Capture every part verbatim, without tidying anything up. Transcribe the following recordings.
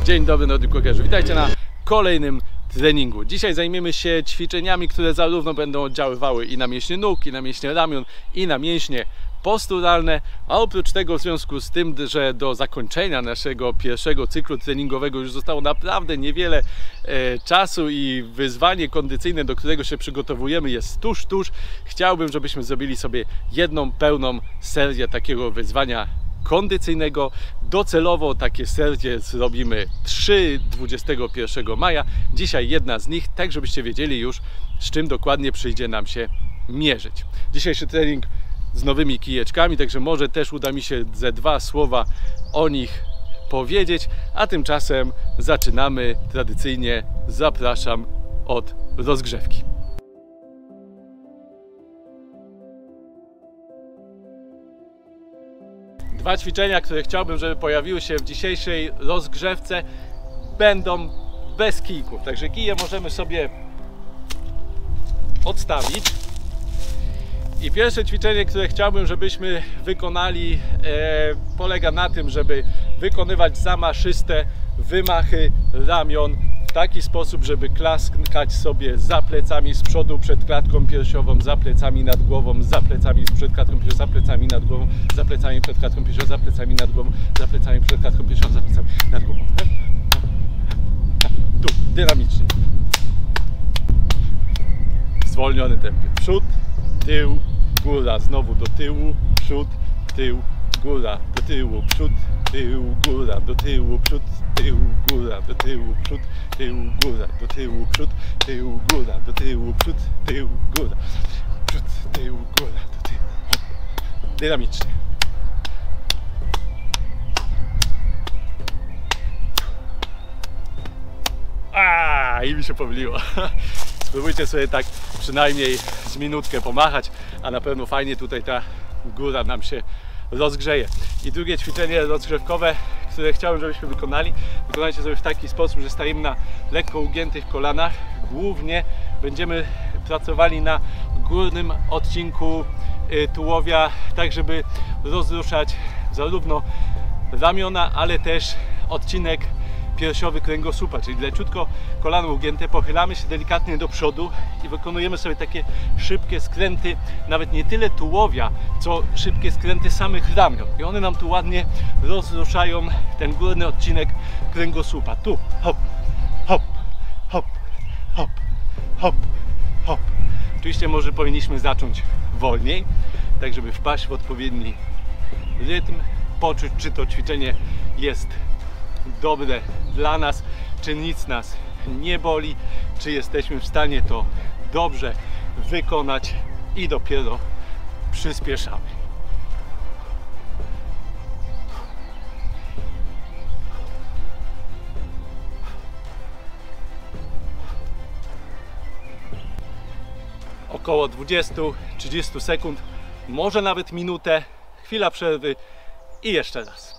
Dzień dobry Nordic Walkerzy, witajcie na kolejnym treningu. Dzisiaj zajmiemy się ćwiczeniami, które zarówno będą oddziaływały i na mięśnie nóg, i na mięśnie ramion, i na mięśnie posturalne, a oprócz tego w związku z tym, że do zakończenia naszego pierwszego cyklu treningowego już zostało naprawdę niewiele e, czasu i wyzwanie kondycyjne, do którego się przygotowujemy, jest tuż, tuż. Chciałbym, żebyśmy zrobili sobie jedną pełną serię takiego wyzwania kondycyjnego. Docelowo takie serię zrobimy trzy dwudziestego pierwszego maja. Dzisiaj jedna z nich, tak żebyście wiedzieli już, z czym dokładnie przyjdzie nam się mierzyć. Dzisiejszy trening z nowymi kijeczkami, także może też uda mi się ze dwa słowa o nich powiedzieć, a tymczasem zaczynamy. Tradycyjnie zapraszam od rozgrzewki. Dwa ćwiczenia, które chciałbym, żeby pojawiły się w dzisiejszej rozgrzewce, będą bez kijków. Także kije możemy sobie odstawić. I pierwsze ćwiczenie, które chciałbym, żebyśmy wykonali, e, polega na tym, żeby wykonywać zamaszyste wymachy ramion w taki sposób, żeby klaskać sobie za plecami z przodu przed klatką piersiową, za plecami nad głową, za plecami przed klatką piersiową, za plecami nad głową, za plecami przed klatką piersiową, za plecami nad głową, za plecami przed klatką piersiową, za plecami nad głową. Tu, dynamicznie. W zwolnionym tempie. Przód, tył, góra, znowu do tyłu, przód, tył, góra, do tyłu, przód, tył, góra, do tyłu, przód, tył, góra, do tyłu, przód, tył, góra, do tyłu, przód, tył, góra, do tyłu, przód, tył, góra, przód, tył, góra, do tyłu. Dynamicznie. A, i mi się pomyliło. Spróbujcie sobie tak przynajmniej z minutkę pomachać, a na pewno fajnie tutaj ta góra nam się rozgrzeje. I drugie ćwiczenie rozgrzewkowe, które chciałem, żebyśmy wykonali, wykonajcie sobie w taki sposób, że stajemy na lekko ugiętych kolanach. Głównie będziemy pracowali na górnym odcinku tułowia, tak żeby rozruszać zarówno ramiona, ale też odcinek piersiowy kręgosłupa, czyli leciutko kolano ugięte, pochylamy się delikatnie do przodu i wykonujemy sobie takie szybkie skręty, nawet nie tyle tułowia, co szybkie skręty samych ramion. I one nam tu ładnie rozruszają ten górny odcinek kręgosłupa. Tu, hop, hop, hop, hop, hop, hop. Oczywiście może powinniśmy zacząć wolniej, tak żeby wpaść w odpowiedni rytm, poczuć, czy to ćwiczenie jest dobre dla nas, czy nic nas nie boli, czy jesteśmy w stanie to dobrze wykonać i dopiero przyspieszamy. Około dwadzieścia do trzydziestu sekund, może nawet minutę, chwila przerwy i jeszcze raz.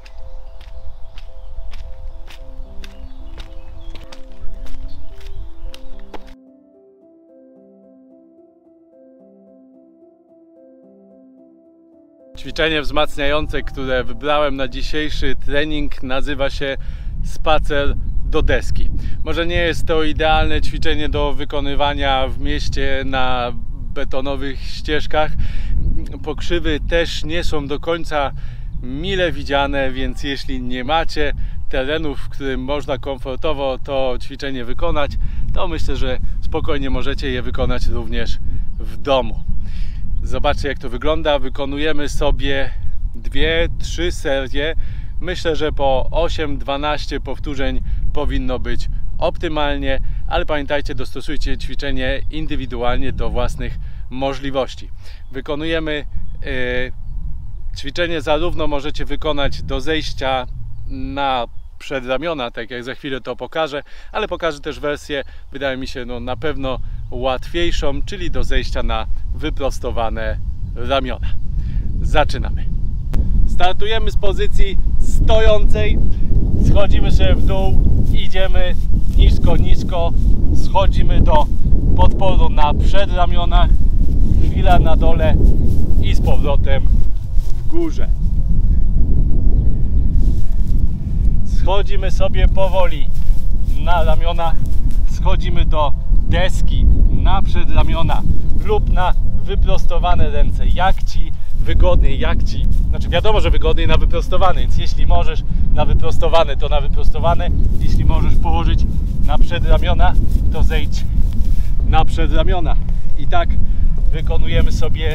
Ćwiczenie wzmacniające, które wybrałem na dzisiejszy trening, nazywa się spacer do deski. Może nie jest to idealne ćwiczenie do wykonywania w mieście na betonowych ścieżkach. Pokrzywy też nie są do końca mile widziane, więc jeśli nie macie terenów, w którym można komfortowo to ćwiczenie wykonać, to myślę, że spokojnie możecie je wykonać również w domu. Zobaczcie, jak to wygląda. Wykonujemy sobie dwie, trzy serie. Myślę, że po osiem dwanaście powtórzeń powinno być optymalnie, ale pamiętajcie, dostosujcie ćwiczenie indywidualnie do własnych możliwości. Wykonujemy yy, ćwiczenie zarówno możecie wykonać do zejścia na przedramiona, tak jak za chwilę to pokażę, ale pokażę też wersję, wydaje mi się, no, na pewno łatwiejszą, czyli do zejścia na wyprostowane ramiona. Zaczynamy. Startujemy z pozycji stojącej, schodzimy sobie w dół, idziemy nisko, nisko, schodzimy do podporu na przedramionach, chwila na dole i z powrotem w górze. Schodzimy sobie powoli na ramiona, schodzimy do deski na przedramiona lub na wyprostowane ręce, jak Ci wygodniej, jak Ci, znaczy wiadomo, że wygodniej na wyprostowane, więc jeśli możesz na wyprostowane, to na wyprostowane, jeśli możesz położyć na przedramiona, to zejdź na przedramiona. I tak wykonujemy sobie,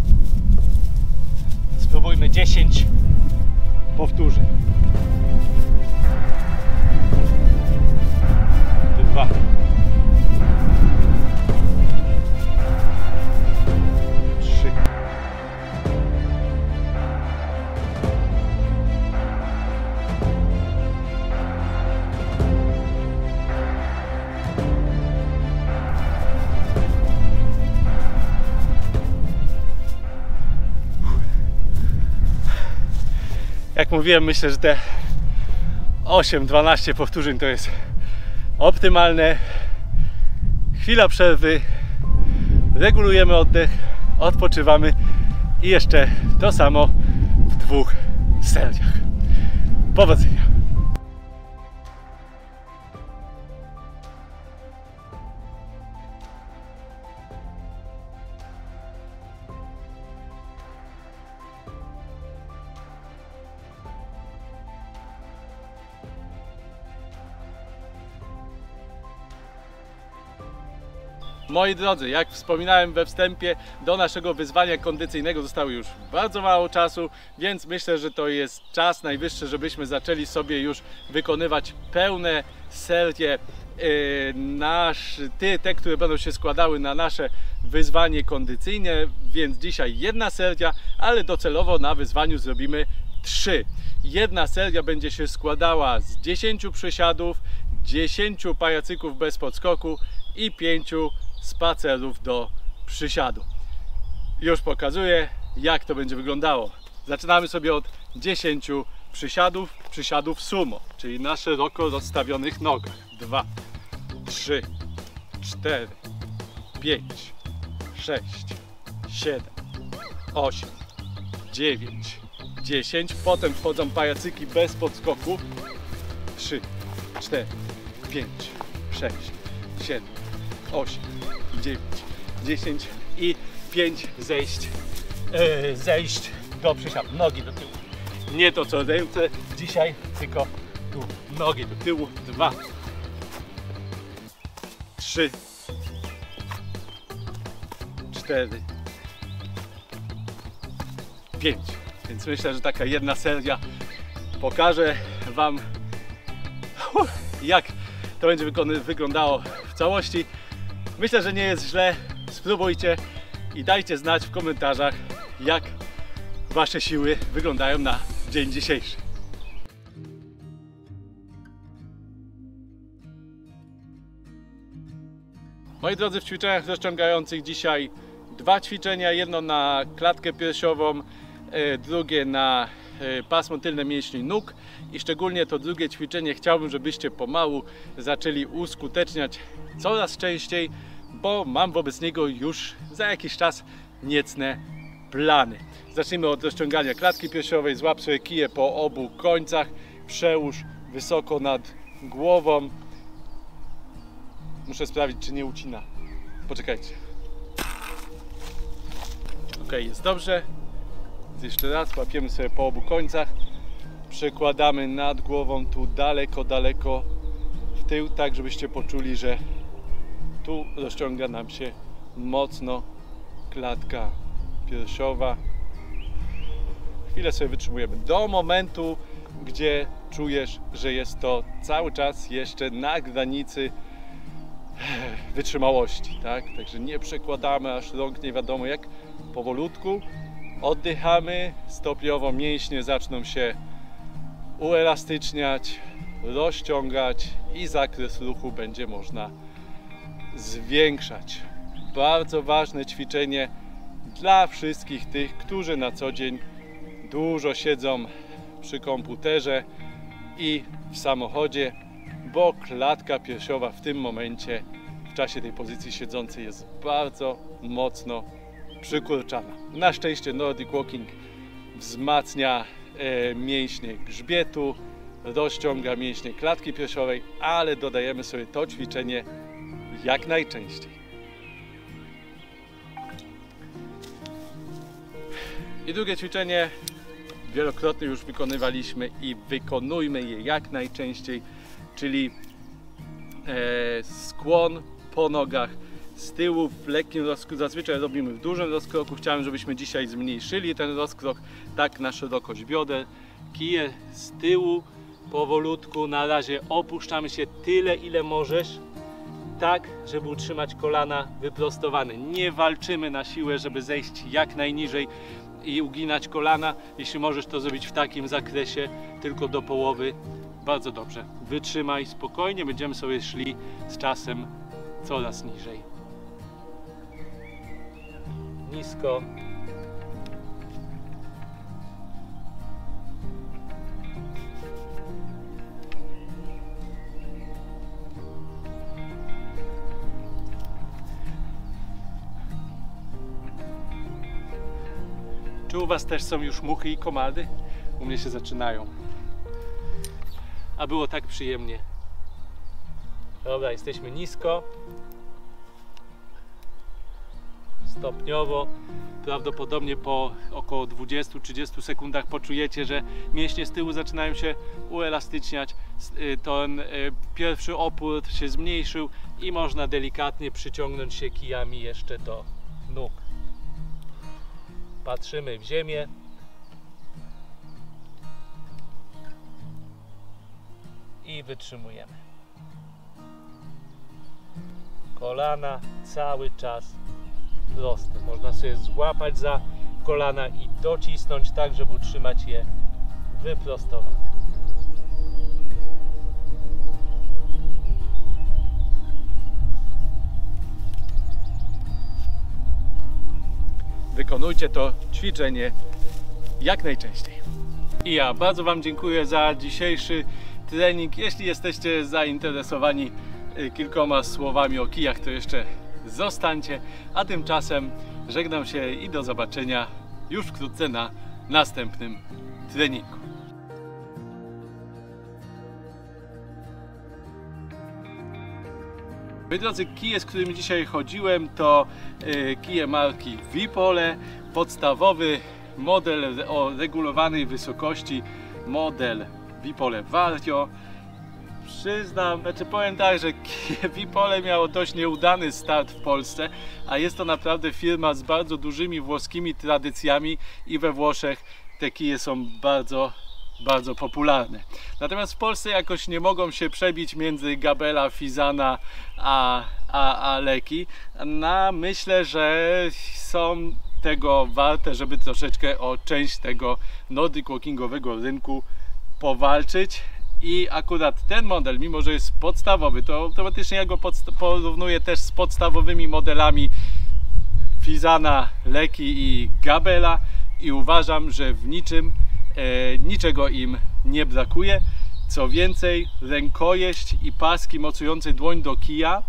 spróbujmy dziesięć powtórzeń. Dwa. Trzy. Jak mówiłem, myślę, że te osiem dwanaście powtórzeń to jest optymalne. Chwila przerwy, regulujemy oddech, odpoczywamy i jeszcze to samo w dwóch seriach. Powodzenia! Moi drodzy, jak wspominałem we wstępie, do naszego wyzwania kondycyjnego zostało już bardzo mało czasu, więc myślę, że to jest czas najwyższy, żebyśmy zaczęli sobie już wykonywać pełne serie, yy, nasz, te, te, które będą się składały na nasze wyzwanie kondycyjne, więc dzisiaj jedna seria, ale docelowo na wyzwaniu zrobimy trzy. Jedna seria będzie się składała z dziesięciu przysiadów, dziesięciu pajacyków bez podskoku i pięciu spacerów do przysiadu. Już pokazuję, jak to będzie wyglądało. Zaczynamy sobie od dziesięciu przysiadów, przysiadów sumo, czyli na szeroko rozstawionych nogach. dwa, trzy, cztery, pięć, sześć, siedem, osiem, dziewięć, dziesięć. Potem wchodzą pajacyki bez podskoku. trzy, cztery, pięć, sześć, siedem, osiem, dziewięć, dziesięć i pięć zejść, yy, zejść do przysiadu. Nogi do tyłu. Nie to co ręce dzisiaj, tylko tu. Nogi do tyłu. dwa, trzy, cztery, pięć. Więc myślę, że taka jedna seria pokaże Wam, jak to będzie wyglądało w całości. Myślę, że nie jest źle. Spróbujcie i dajcie znać w komentarzach, jak Wasze siły wyglądają na dzień dzisiejszy. Moi drodzy, w ćwiczeniach rozciągających dzisiaj dwa ćwiczenia. Jedno na klatkę piersiową, drugie na pasmo tylne mięśni nóg i szczególnie to drugie ćwiczenie chciałbym, żebyście pomału zaczęli uskuteczniać coraz częściej, bo mam wobec niego już za jakiś czas niecne plany. Zacznijmy od rozciągania klatki piersiowej. Złap sobie kiję po obu końcach, przełóż wysoko nad głową. Muszę sprawdzić, czy nie ucina. Poczekajcie. Ok, jest dobrze. Jeszcze raz łapiemy sobie po obu końcach, przekładamy nad głową tu daleko, daleko w tył, tak żebyście poczuli, że tu rozciąga nam się mocno klatka piersiowa. Chwilę sobie wytrzymujemy do momentu, gdzie czujesz, że jest to cały czas jeszcze na granicy wytrzymałości, tak? Także nie przekładamy aż rąk nie wiadomo jak, powolutku. Oddychamy, stopniowo mięśnie zaczną się uelastyczniać, rozciągać i zakres ruchu będzie można zwiększać. Bardzo ważne ćwiczenie dla wszystkich tych, którzy na co dzień dużo siedzą przy komputerze i w samochodzie, bo klatka piersiowa w tym momencie, w czasie tej pozycji siedzącej jest bardzo mocno przykurczana. Na szczęście Nordic Walking wzmacnia e, mięśnie grzbietu, rozciąga mięśnie klatki piersiowej, ale dodajemy sobie to ćwiczenie jak najczęściej. I drugie ćwiczenie wielokrotnie już wykonywaliśmy i wykonujmy je jak najczęściej, czyli e, skłon po nogach z tyłu w lekkim rozkroku. Zazwyczaj robimy w dużym rozkroku. Chciałem, żebyśmy dzisiaj zmniejszyli ten rozkrok tak na szerokość bioder. Kije z tyłu powolutku. Na razie opuszczamy się tyle, ile możesz, tak, żeby utrzymać kolana wyprostowane. Nie walczymy na siłę, żeby zejść jak najniżej i uginać kolana. Jeśli możesz to zrobić w takim zakresie, tylko do połowy, bardzo dobrze. Wytrzymaj spokojnie, będziemy sobie szli z czasem coraz niżej. Nisko. Czy u Was też są już muchy i komary? U mnie się zaczynają. A było tak przyjemnie. Dobra, jesteśmy nisko. Stopniowo. Prawdopodobnie po około dwudziestu do trzydziestu sekundach poczujecie, że mięśnie z tyłu zaczynają się uelastyczniać. Ten pierwszy opór się zmniejszył i można delikatnie przyciągnąć się kijami jeszcze do nóg. Patrzymy w ziemię. I wytrzymujemy. Kolana cały czas proste. Można sobie złapać za kolana i docisnąć tak, żeby utrzymać je wyprostowane. Wykonujcie to ćwiczenie jak najczęściej. I ja bardzo Wam dziękuję za dzisiejszy trening. Jeśli jesteście zainteresowani kilkoma słowami o kijach, to jeszcze zostańcie. A tymczasem żegnam się i do zobaczenia już wkrótce na następnym treningu. Moi drodzy, kije, z którymi dzisiaj chodziłem, to y, kije marki Vipole, podstawowy model o regulowanej wysokości, model Vipole Vario. Przyznam, znaczy powiem tak, że kije Vipole miało dość nieudany start w Polsce, a jest to naprawdę firma z bardzo dużymi włoskimi tradycjami i we Włoszech te kije są bardzo bardzo popularne. Natomiast w Polsce jakoś nie mogą się przebić między Gabela, Fisana a, a, a Leki. No, myślę, że są tego warte, żeby troszeczkę o część tego nordic walkingowego rynku powalczyć. I akurat ten model, mimo że jest podstawowy, to automatycznie ja go porównuję też z podstawowymi modelami Fisana, Leki i Gabela i uważam, że w niczym E, niczego im nie brakuje. Co więcej, rękojeść i paski mocujące dłoń do kija,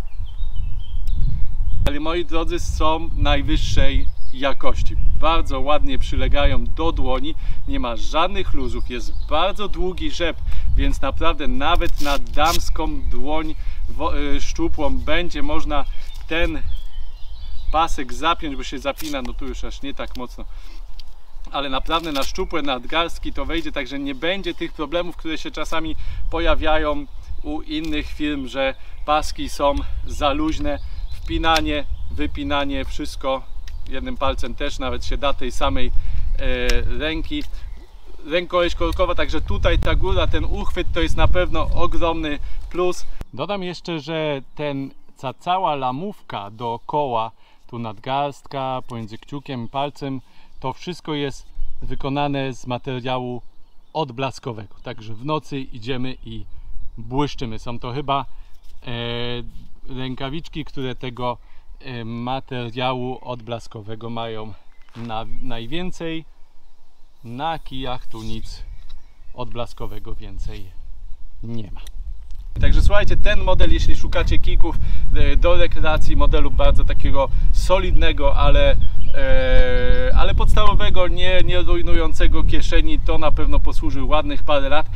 ale moi drodzy, są najwyższej jakości. Bardzo ładnie przylegają do dłoni, nie ma żadnych luzów, jest bardzo długi rzep, więc naprawdę nawet na damską dłoń e, szczupłą będzie można ten pasek zapiąć, bo się zapina, no tu już aż nie tak mocno, ale naprawdę na szczupłe nadgarstki to wejdzie, także nie będzie tych problemów, które się czasami pojawiają u innych firm, że paski są za luźne, wpinanie, wypinanie, wszystko jednym palcem też nawet się da tej samej e, ręki. Rękojeść korkowa, także tutaj ta góra, ten uchwyt to jest na pewno ogromny plus. Dodam jeszcze, że ten, ta cała lamówka dookoła, tu nadgarstka, pomiędzy kciukiem i palcem, to wszystko jest wykonane z materiału odblaskowego. Także w nocy idziemy i błyszczymy. Są to chyba e, rękawiczki, które tego e, materiału odblaskowego mają na, najwięcej. Na kijach tu nic odblaskowego więcej nie ma. Także słuchajcie, ten model, jeśli szukacie kijków do rekreacji, modelu bardzo takiego solidnego, ale, e, ale podstawowego, nie, nie rujnującego kieszeni, to na pewno posłuży ładnych parę lat.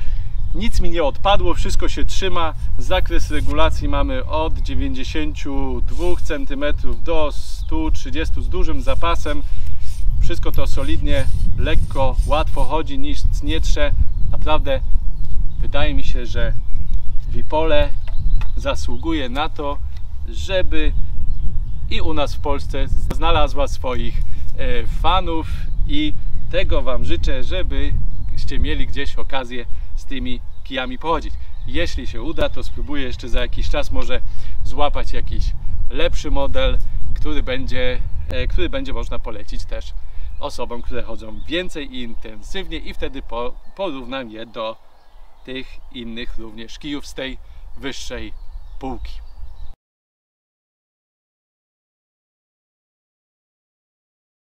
nic mi nie odpadło, wszystko się trzyma. Zakres regulacji mamy od dziewięćdziesięciu dwóch centymetrów do stu trzydziestu z dużym zapasem. Wszystko to solidnie, lekko, łatwo chodzi, nic nie trze. Naprawdę wydaje mi się, że Wipole zasługuje na to, żeby i u nas w Polsce znalazła swoich fanów, i tego Wam życzę, żebyście mieli gdzieś okazję z tymi kijami pochodzić. Jeśli się uda, to spróbuję jeszcze za jakiś czas może złapać jakiś lepszy model, który będzie, który będzie można polecić też osobom, które chodzą więcej i intensywnie, i wtedy po, porównam je do tych innych również kijów z tej wyższej półki.